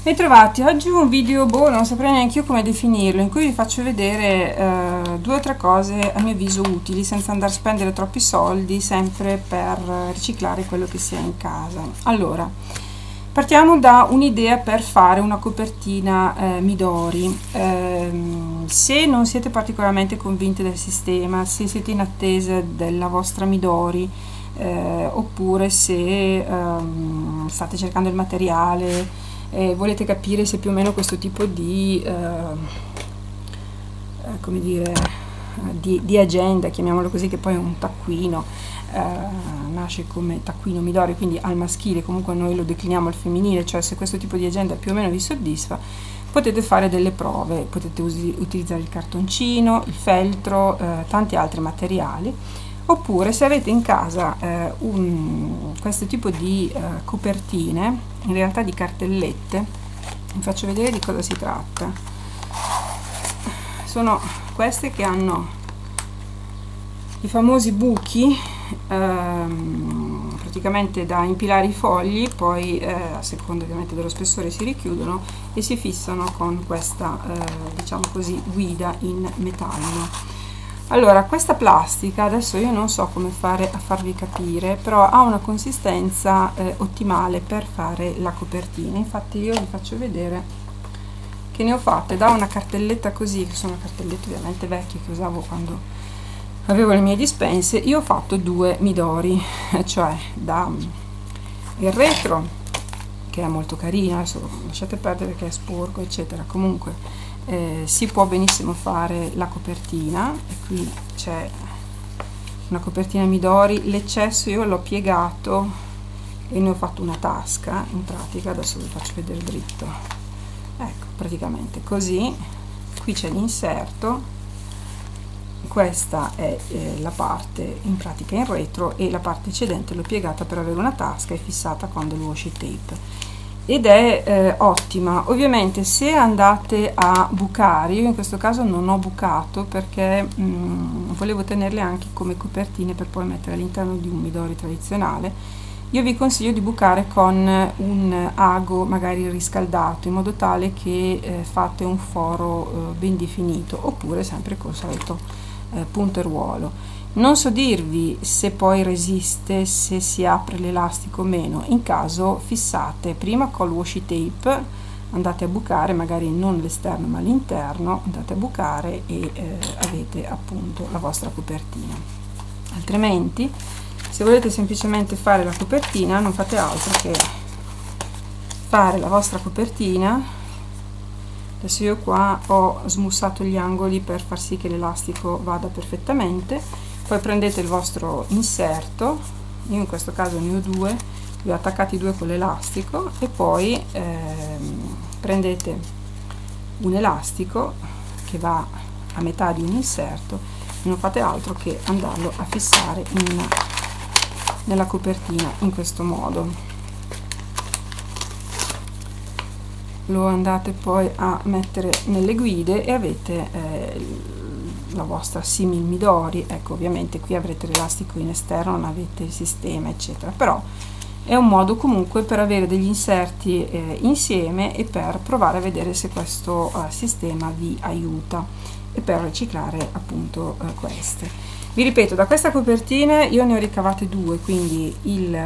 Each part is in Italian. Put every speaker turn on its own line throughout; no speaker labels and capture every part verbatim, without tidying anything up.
Bentrovati, oggi un video, boh, non saprei neanche io come definirlo, in cui vi faccio vedere eh, due o tre cose a mio avviso utili, senza andare a spendere troppi soldi, sempre per riciclare quello che si ha in casa. Allora, partiamo da un'idea per fare una copertina eh, Midori. Eh, se non siete particolarmente convinti del sistema, se siete in attesa della vostra Midori, eh, oppure se ehm, state cercando il materiale, e volete capire se più o meno questo tipo di, eh, come dire, di, di agenda, chiamiamolo così, che poi è un taccuino, eh, nasce come taccuino Midori, quindi al maschile, comunque noi lo decliniamo al femminile, cioè se questo tipo di agenda più o meno vi soddisfa, potete fare delle prove, potete utilizzare il cartoncino, il feltro, eh, tanti altri materiali. Oppure se avete in casa eh, un, questo tipo di eh, copertine, in realtà di cartellette, vi faccio vedere di cosa si tratta. Sono queste che hanno i famosi buchi, ehm, praticamente da impilare i fogli, poi eh, a seconda ovviamente dello spessore si richiudono e si fissano con questa eh, diciamo così guida in metallo. Allora, questa plastica, adesso io non so come fare a farvi capire, però ha una consistenza eh, ottimale per fare la copertina. Infatti io vi faccio vedere che ne ho fatte da una cartelletta così, che sono cartellette ovviamente vecchie che usavo quando avevo le mie dispense. Io ho fatto due Midori, cioè da il retro, che è molto carino, adesso lasciate perdere che è sporco eccetera, comunque Eh, si può benissimo fare la copertina, e qui c'è una copertina Midori. L'eccesso io l'ho piegato e ne ho fatto una tasca, in pratica adesso vi faccio vedere dritto, ecco, praticamente così. Qui c'è l'inserto, questa è eh, la parte in pratica in retro, e la parte eccedente l'ho piegata per avere una tasca e fissata con del washi tape, ed è eh, ottima. Ovviamente se andate a bucare, io in questo caso non ho bucato perché mh, volevo tenerle anche come copertine per poi mettere all'interno di un Midori tradizionale, io vi consiglio di bucare con un ago magari riscaldato, in modo tale che eh, fate un foro eh, ben definito, oppure sempre col solito eh, punteruolo. Non so dirvi se poi resiste, se si apre l'elastico o meno. In caso fissate prima col washi tape, andate a bucare, magari non l'esterno ma l'interno, andate a bucare e eh, avete appunto la vostra copertina. Altrimenti, se volete semplicemente fare la copertina, non fate altro che fare la vostra copertina. Adesso io qua ho smussato gli angoli per far sì che l'elastico vada perfettamente. Poi prendete il vostro inserto, io in questo caso ne ho due, li ho attaccati due con l'elastico, e poi ehm, prendete un elastico che va a metà di un inserto e non fate altro che andarlo a fissare in, nella copertina in questo modo. Lo andate poi a mettere nelle guide e avete eh, la vostra simil Midori. Ecco, ovviamente qui avrete l'elastico in esterno, non avete il sistema eccetera, però è un modo comunque per avere degli inserti eh, insieme e per provare a vedere se questo eh, sistema vi aiuta, e per riciclare appunto eh, queste. Vi ripeto, da questa copertina io ne ho ricavate due, quindi il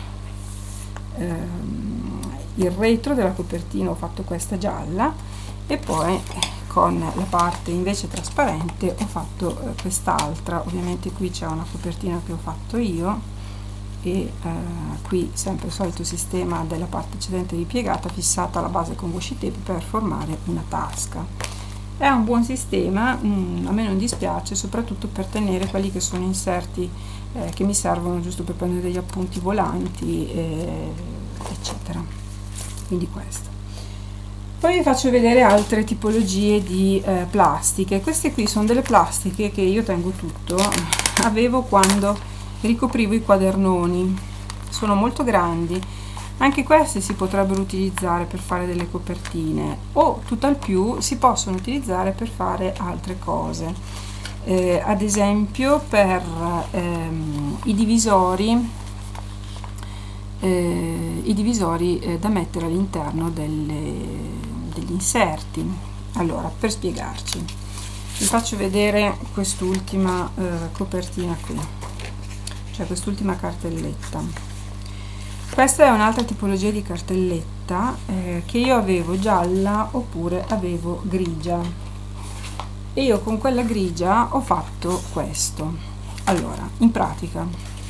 ehm, il retro della copertina ho fatto questa gialla, e poi con la parte invece trasparente ho fatto eh, quest'altra. Ovviamente qui c'è una copertina che ho fatto io, e eh, qui sempre il solito sistema della parte eccedente ripiegata, fissata alla base con washi tape per formare una tasca. È un buon sistema, mm, a me non dispiace, soprattutto per tenere quelli che sono inserti eh, che mi servono giusto per prendere degli appunti volanti eh, eccetera. Quindi questo. Poi vi faccio vedere altre tipologie di eh, plastiche. Queste qui sono delle plastiche che io tengo tutto, avevo quando ricoprivo i quadernoni, sono molto grandi. Anche queste si potrebbero utilizzare per fare delle copertine, o tutt'al più si possono utilizzare per fare altre cose, eh, ad esempio per ehm, i divisori eh, i divisori eh, da mettere all'interno degli inserti. Allora, per spiegarci, vi faccio vedere quest'ultima eh, copertina qui, cioè quest'ultima cartelletta. Questa è un'altra tipologia di cartelletta eh, che io avevo gialla oppure avevo grigia, e io con quella grigia ho fatto questo. Allora, in pratica,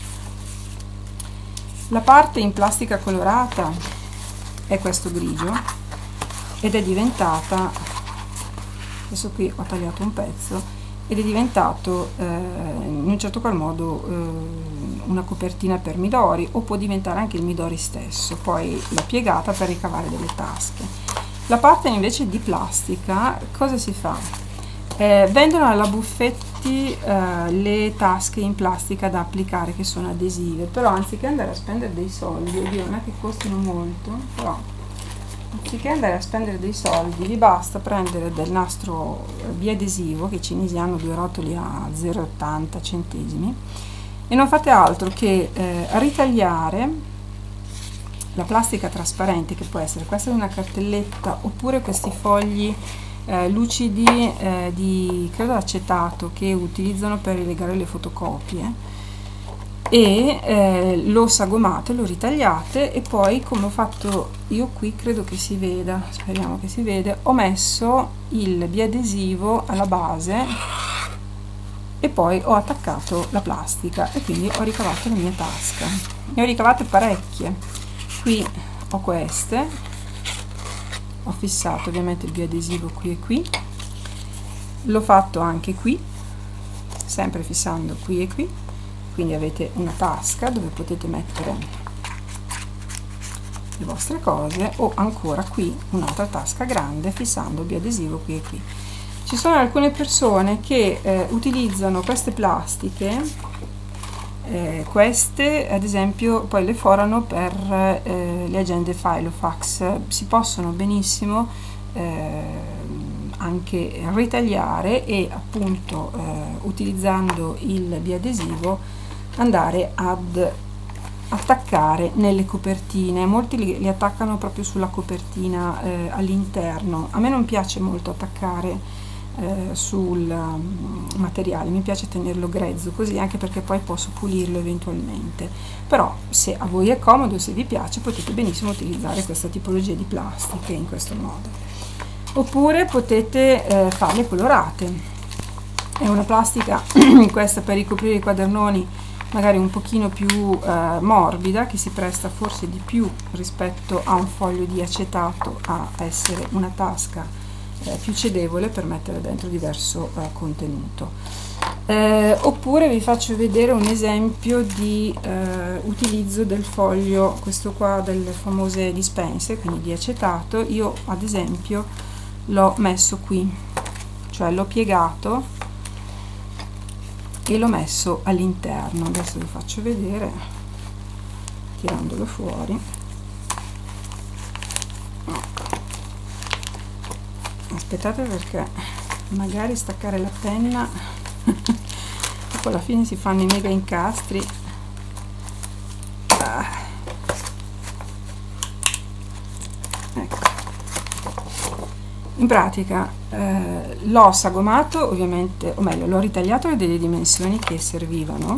la parte in plastica colorata è questo grigio ed è diventata, adesso qui ho tagliato un pezzo, ed è diventato eh, in un certo qual modo eh, una copertina per midori, o può diventare anche il midori stesso. Poi l'ho piegata per ricavare delle tasche. La parte invece di plastica, cosa si fa? Eh, vendono alla Buffetti eh, le tasche in plastica da applicare, che sono adesive, però anziché andare a spendere dei soldi, oddio, non è che costino molto, però anziché andare a spendere dei soldi vi basta prendere del nastro biadesivo, che i cinesi hanno due rotoli a zero virgola ottanta centesimi, e non fate altro che eh, ritagliare la plastica trasparente, che può essere questa di una cartelletta oppure questi fogli eh, lucidi eh, di, credo, acetato, che utilizzano per rilegare le fotocopie, e eh, lo sagomate, lo ritagliate, e poi, come ho fatto io qui, credo che si veda, speriamo che si veda, ho messo il biadesivo alla base e poi ho attaccato la plastica, e quindi ho ricavato la mia tasca. Ne ho ricavate parecchie. Qui ho queste, ho fissato ovviamente il biadesivo qui e qui, l'ho fatto anche qui, sempre fissando qui e qui, quindi avete una tasca dove potete mettere le vostre cose, o ancora qui un'altra tasca grande fissando il biadesivo qui e qui. Ci sono alcune persone che eh, utilizzano queste plastiche, eh, queste ad esempio poi le forano per eh, le agende Filofax. Si possono benissimo eh, anche ritagliare e appunto eh, utilizzando il biadesivo andare ad attaccare nelle copertine. Molti li, li attaccano proprio sulla copertina eh, all'interno. A me non piace molto attaccare eh, sul um, materiale, mi piace tenerlo grezzo così, anche perché poi posso pulirlo eventualmente. Però se a voi è comodo, se vi piace, potete benissimo utilizzare questa tipologia di plastiche in questo modo, oppure potete eh, farle colorate. È una plastica questa per ricoprire i quadernoni magari un pochino più eh, morbida, che si presta forse di più rispetto a un foglio di acetato a essere una tasca eh, più cedevole per mettere dentro diverso eh, contenuto. Eh, oppure vi faccio vedere un esempio di eh, utilizzo del foglio, questo qua delle famose dispense, quindi di acetato. Io ad esempio l'ho messo qui, cioè l'ho piegato e l'ho messo all'interno. Adesso vi faccio vedere tirandolo fuori. Aspettate, perché magari staccare la penna dopo alla fine si fanno i mega incastri. Ah. Ecco, in pratica eh, l'ho sagomato ovviamente, o meglio l'ho ritagliato delle dimensioni che servivano,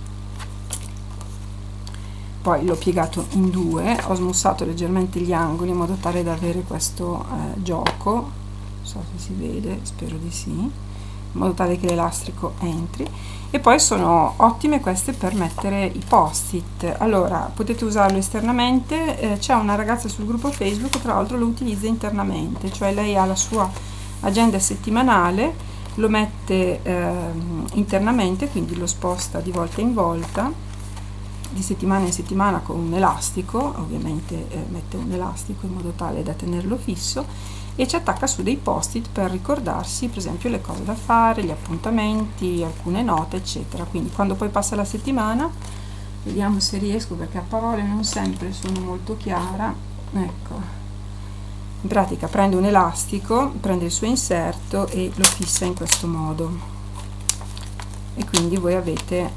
poi l'ho piegato in due, ho smussato leggermente gli angoli in modo tale da avere questo eh, gioco, non so se si vede, spero di sì, in modo tale che l'elastico entri. E poi sono ottime queste per mettere i post-it. Allora, potete usarlo esternamente. Eh, c'è una ragazza sul gruppo Facebook che tra l'altro lo utilizza internamente, cioè lei ha la sua agenda settimanale, lo mette eh, internamente, quindi lo sposta di volta in volta, di settimana in settimana, con un elastico, ovviamente eh, mette un elastico in modo tale da tenerlo fisso, e ci attacca su dei post-it per ricordarsi per esempio le cose da fare, gli appuntamenti, alcune note eccetera. Quindi quando poi passa la settimana, vediamo se riesco, perché a parole non sempre sono molto chiara, ecco, in pratica prende un elastico, prende il suo inserto e lo fissa in questo modo, e quindi voi avete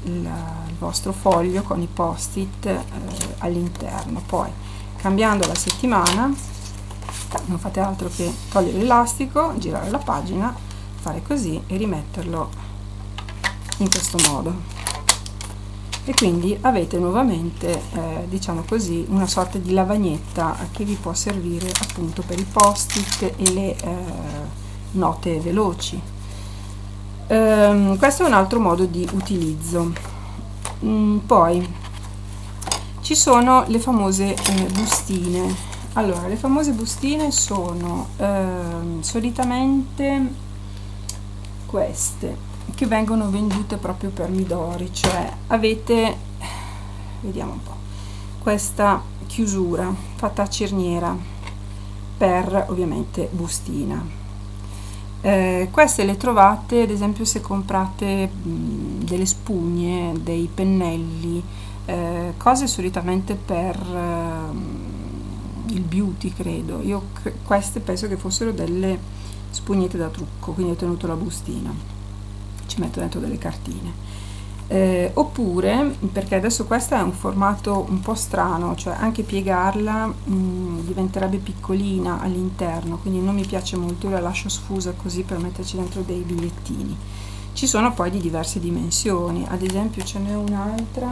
il, il vostro foglio con i post-it eh, all'interno. Poi, cambiando la settimana, non fate altro che togliere l'elastico, girare la pagina, fare così e rimetterlo in questo modo. E quindi avete nuovamente eh, diciamo così una sorta di lavagnetta che vi può servire appunto per i post-it e le eh, note veloci. Ehm, questo è un altro modo di utilizzo. Mm, poi ci sono le famose eh, bustine. Allora, le famose bustine sono eh, solitamente queste, che vengono vendute proprio per midori, cioè avete, vediamo un po', questa chiusura fatta a cerniera per ovviamente bustina. Eh, queste le trovate ad esempio se comprate mh, delle spugne, dei pennelli, eh, cose solitamente per eh, il beauty, credo. Io queste penso che fossero delle spugnette da trucco, quindi ho tenuto la bustina. Ci metto dentro delle cartine, eh, oppure, perché adesso questa è un formato un po' strano, cioè anche piegarla mh, diventerebbe piccolina all'interno, quindi non mi piace molto, io la lascio sfusa così per metterci dentro dei bigliettini. Ci sono poi di diverse dimensioni, ad esempio ce n'è un'altra,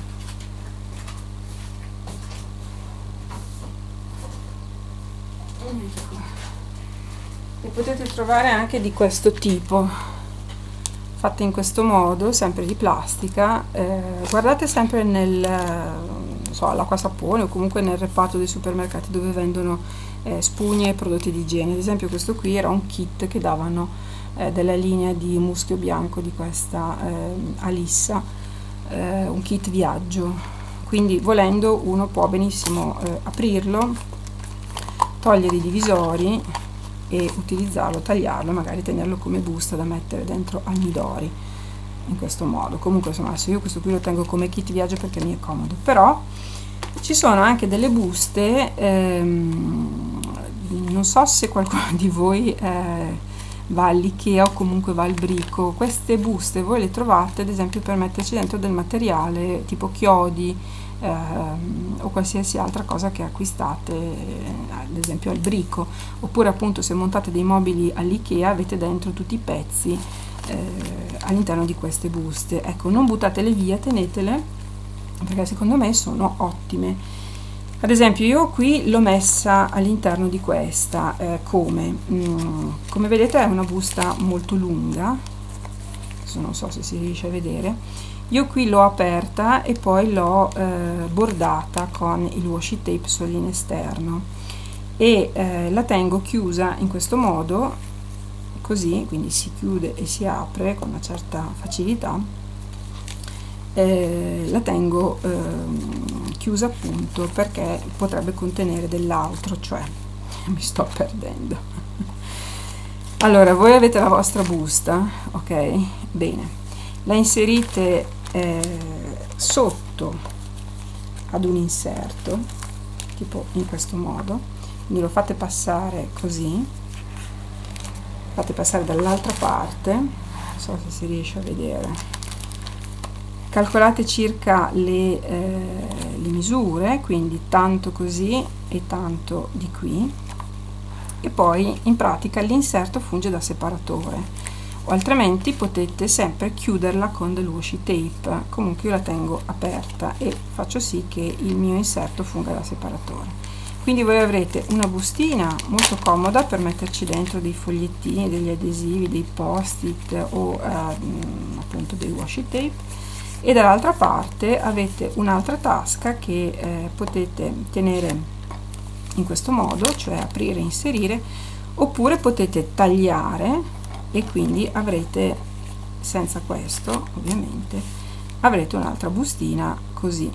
e potete trovare anche di questo tipo, fatte in questo modo, sempre di plastica. Eh, guardate sempre nel non so, all'acqua sapone o comunque nel reparto dei supermercati dove vendono eh, spugne e prodotti di igiene. Ad esempio questo qui era un kit che davano eh, della linea di muschio bianco di questa eh, Alissa, eh, un kit viaggio, quindi volendo uno può benissimo eh, aprirlo, togliere i divisori e utilizzarlo, tagliarlo, magari tenerlo come busta da mettere dentro al midori in questo modo. Comunque insomma adesso io questo qui lo tengo come kit viaggio perché mi è comodo, però ci sono anche delle buste, ehm, non so se qualcuno di voi eh, va all'Ikea o comunque va al Brico. Queste buste voi le trovate ad esempio per metterci dentro del materiale tipo chiodi ehm, o qualsiasi altra cosa che acquistate ad esempio al Brico, oppure appunto se montate dei mobili all'Ikea avete dentro tutti i pezzi eh, all'interno di queste buste. Ecco, non buttatele via, tenetele perché secondo me sono ottime. Ad esempio io qui l'ho messa all'interno di questa, eh, come? Mm, come vedete è una busta molto lunga, adesso non so se si riesce a vedere. Io qui l'ho aperta e poi l'ho eh, bordata con il washi tape solo in esterno e eh, la tengo chiusa in questo modo, così, quindi si chiude e si apre con una certa facilità. Eh, la tengo eh, chiusa appunto perché potrebbe contenere dell'altro, cioè mi sto perdendo. Allora, voi avete la vostra busta, ok? Bene, la inserite eh, sotto ad un inserto, tipo in questo modo, quindi lo fate passare così, fate passare dall'altra parte, non so se si riesce a vedere. Calcolate circa le, eh, le misure, quindi tanto così e tanto di qui, e poi in pratica l'inserto funge da separatore, o altrimenti potete sempre chiuderla con del washi tape. Comunque io la tengo aperta e faccio sì che il mio inserto funga da separatore. Quindi voi avrete una bustina molto comoda per metterci dentro dei fogliettini, degli adesivi, dei post-it o eh, appunto dei washi tape, e dall'altra parte avete un'altra tasca che eh, potete tenere in questo modo, cioè aprire e inserire, oppure potete tagliare e quindi avrete, senza questo ovviamente, avrete un'altra bustina così,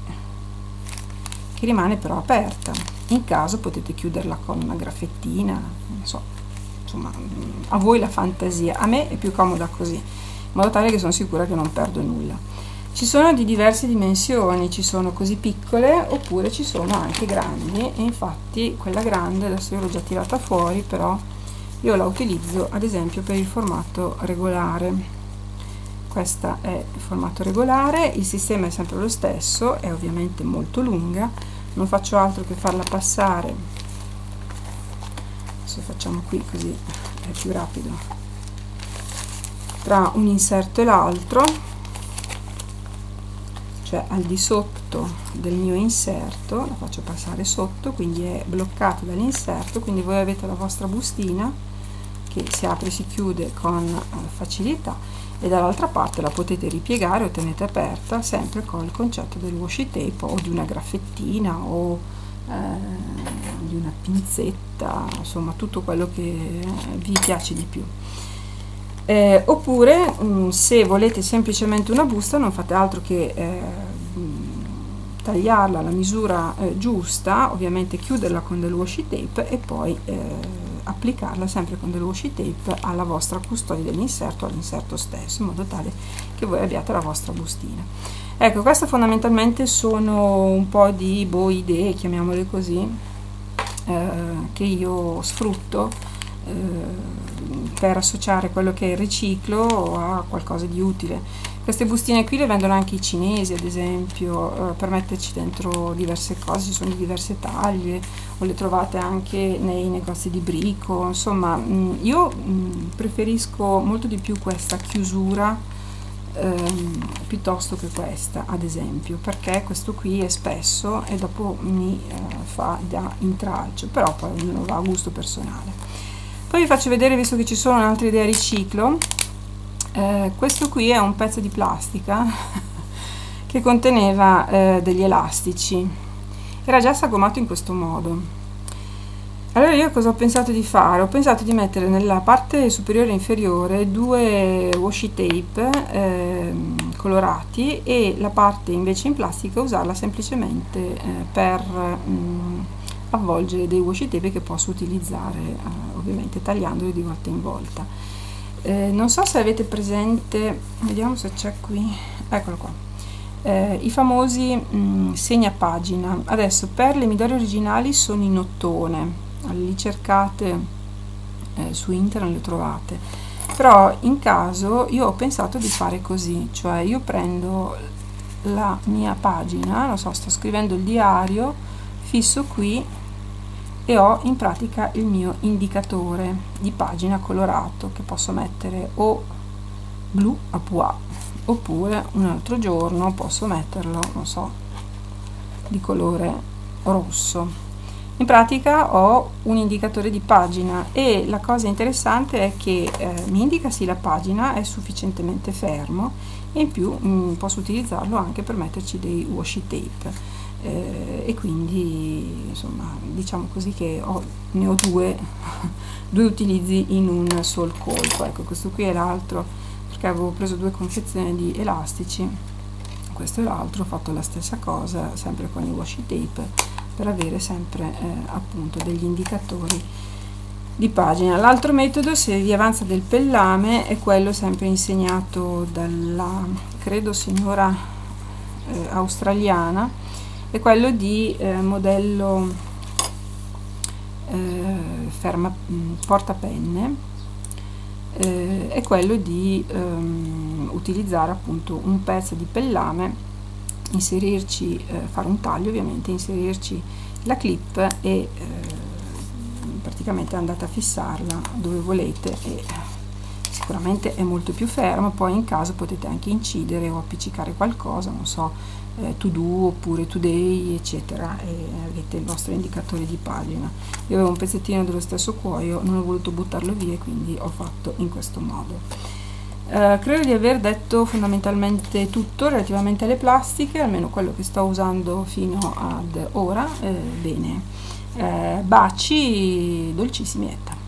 che rimane però aperta. In caso potete chiuderla con una graffettina, non so, insomma a voi la fantasia. A me è più comoda così, in modo tale che sono sicura che non perdo nulla. Ci sono di diverse dimensioni, ci sono così piccole oppure ci sono anche grandi, e infatti quella grande adesso io l'ho già tirata fuori, però io la utilizzo ad esempio per il formato regolare. Questo è il formato regolare, il sistema è sempre lo stesso, è ovviamente molto lunga, non faccio altro che farla passare, adesso facciamo qui così è più rapido, tra un inserto e l'altro, cioè al di sotto del mio inserto, la faccio passare sotto, quindi è bloccato dall'inserto, quindi voi avete la vostra bustina che si apre e si chiude con facilità, e dall'altra parte la potete ripiegare o tenete aperta, sempre con il concetto del washi tape o di una graffettina o eh, di una pinzetta, insomma tutto quello che vi piace di più. Eh, oppure mh, se volete semplicemente una busta, non fate altro che eh, tagliarla alla misura eh, giusta, ovviamente chiuderla con del washi tape e poi eh, applicarla sempre con del washi tape alla vostra custodia dell'inserto, all'inserto stesso, in modo tale che voi abbiate la vostra bustina. Ecco, queste fondamentalmente sono un po' di boh, idee, chiamiamole così, eh, che io sfrutto eh, per associare quello che è il riciclo a qualcosa di utile. Queste bustine qui le vendono anche i cinesi, ad esempio, eh, per metterci dentro diverse cose, ci sono di diverse taglie, o le trovate anche nei negozi di brico. Insomma, mh, io mh, preferisco molto di più questa chiusura ehm, piuttosto che questa, ad esempio, perché questo qui è spesso e dopo mi eh, fa da intralcio, però poi ognuno va a gusto personale. Poi vi faccio vedere, visto che ci sono altre idee a riciclo, eh, questo qui è un pezzo di plastica che conteneva eh, degli elastici, era già sagomato in questo modo. Allora io cosa ho pensato di fare? Ho pensato di mettere nella parte superiore e inferiore due washi tape eh, colorati e la parte invece in plastica usarla semplicemente eh, per mh, avvolgere dei washi tape che posso utilizzare eh, ovviamente tagliandoli di volta in volta. Eh, non so se avete presente, vediamo se c'è qui, eccolo qua, eh, i famosi mh, segnapagina. Adesso per le midori originali sono in ottone, li cercate eh, su internet, le trovate, però in caso io ho pensato di fare così, cioè io prendo la mia pagina, non so, sto scrivendo il diario, fisso qui e ho in pratica il mio indicatore di pagina colorato che posso mettere o blu a pois oppure un altro giorno posso metterlo, non so, di colore rosso. In pratica ho un indicatore di pagina e la cosa interessante è che eh, mi indica se la pagina è sufficientemente fermo e in più mh, posso utilizzarlo anche per metterci dei washi tape. Eh, e quindi insomma diciamo così che ho, ne ho due, due utilizzi in un sol colpo. Ecco, questo qui è l'altro perché avevo preso due confezioni di elastici, questo è l'altro, ho fatto la stessa cosa sempre con i washi tape per avere sempre eh, appunto degli indicatori di pagina. L'altro metodo, se vi avanza del pellame, è quello sempre insegnato dalla credo signora eh, australiana, è quello di eh, modello eh, ferma portapenne, eh, è quello di ehm, utilizzare appunto un pezzo di pellame, inserirci, eh, fare un taglio ovviamente, inserirci la clip e eh, praticamente andate a fissarla dove volete e sicuramente è molto più ferma. Poi in caso potete anche incidere o appiccicare qualcosa, non so, eh, to do oppure today eccetera, e avete il vostro indicatore di pagina. Io avevo un pezzettino dello stesso cuoio, non ho voluto buttarlo via, quindi ho fatto in questo modo. Uh, credo di aver detto fondamentalmente tutto relativamente alle plastiche, almeno quello che sto usando fino ad ora. Eh, bene, eh, baci dolcissimi Etta.